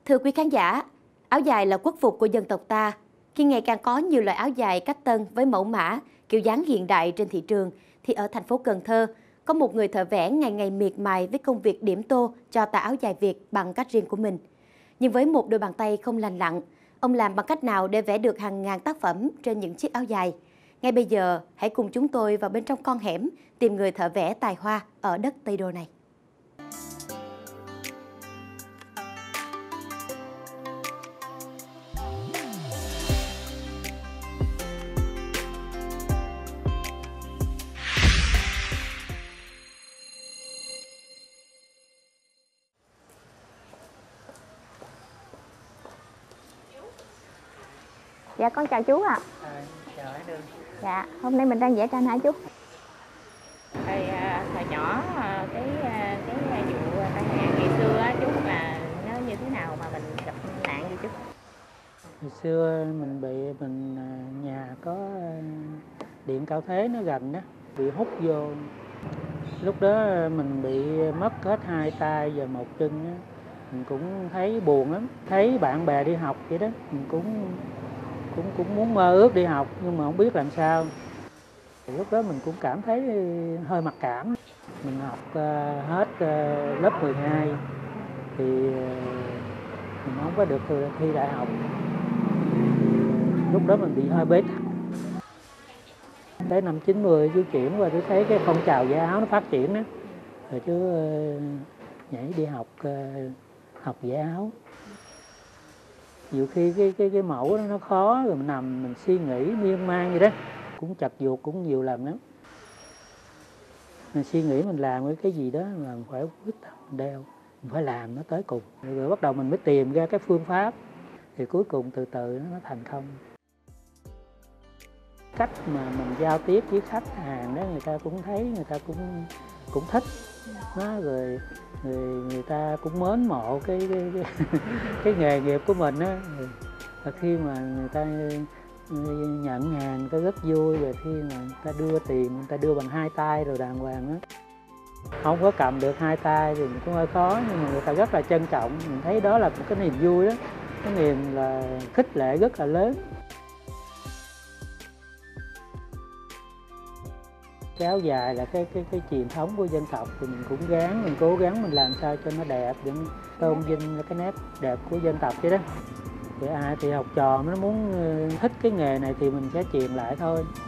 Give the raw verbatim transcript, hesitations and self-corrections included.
Thưa quý khán giả, áo dài là quốc phục của dân tộc ta. Khi ngày càng có nhiều loại áo dài cách tân với mẫu mã, kiểu dáng hiện đại trên thị trường, thì ở thành phố Cần Thơ, có một người thợ vẽ ngày ngày miệt mài với công việc điểm tô cho tà áo dài Việt bằng cách riêng của mình. Nhưng với một đôi bàn tay không lành lặn, ông làm bằng cách nào để vẽ được hàng ngàn tác phẩm trên những chiếc áo dài? Ngay bây giờ, hãy cùng chúng tôi vào bên trong con hẻm tìm người thợ vẽ tài hoa ở đất Tây Đô này. Dạ con chào chú ạ. À, chào anh Đường. Dạ, hôm nay mình đang vẽ tranh hả chú? Thời, thời nhỏ cái cái vụ tai nạn ngày xưa á, chú là nó như thế nào mà mình gặp nạn vậy chú? Ngày xưa mình bị mình nhà có điện cao thế nó gần đó, bị hút vô. Lúc đó mình bị mất hết hai tay và một chân đó. Mình cũng thấy buồn lắm, thấy bạn bè đi học vậy đó, mình cũng cũng cũng muốn mơ ước đi học nhưng mà không biết làm sao. Lúc đó mình cũng cảm thấy hơi mặc cảm. Mình học uh, hết uh, lớp mười hai thì uh, mình không có được thi đại học. Lúc đó mình bị hơi bế tắc. Tới năm chín mươi chú chuyển qua chú thấy cái phong trào vẽ áo nó phát triển đó, rồi chú uh, nhảy đi học uh, học vẽ áo. Nhiều khi cái cái cái mẫu đó nó khó rồi mình nằm mình suy nghĩ miên man vậy đó, cũng chật vuột cũng nhiều lần lắm. Mình suy nghĩ mình làm cái cái gì đó mà mình phải quyết tâm mình đeo, mình phải làm nó tới cùng. Rồi, rồi bắt đầu mình mới tìm ra cái phương pháp thì cuối cùng từ từ nó thành công. Cách mà mình giao tiếp với khách hàng đó người ta cũng thấy, người ta cũng cũng thích nó, rồi người người ta cũng mến mộ cái cái cái, cái nghề nghiệp của mình á. Và khi mà người ta nhận hàng người ta rất vui, rồi khi mà người ta đưa tiền người ta đưa bằng hai tay rồi đàng hoàng á. Không có cầm được hai tay thì cũng hơi khó, nhưng mà người ta rất là trân trọng. Mình thấy đó là một cái niềm vui đó, cái niềm là khích lệ rất là lớn. Cái áo dài là cái cái cái truyền thống của dân tộc thì mình cũng gắng, mình cố gắng mình làm sao cho nó đẹp để tôn vinh cái nét đẹp của dân tộc vậy đó. Thì ai thì học trò nó muốn thích cái nghề này thì mình sẽ truyền lại thôi.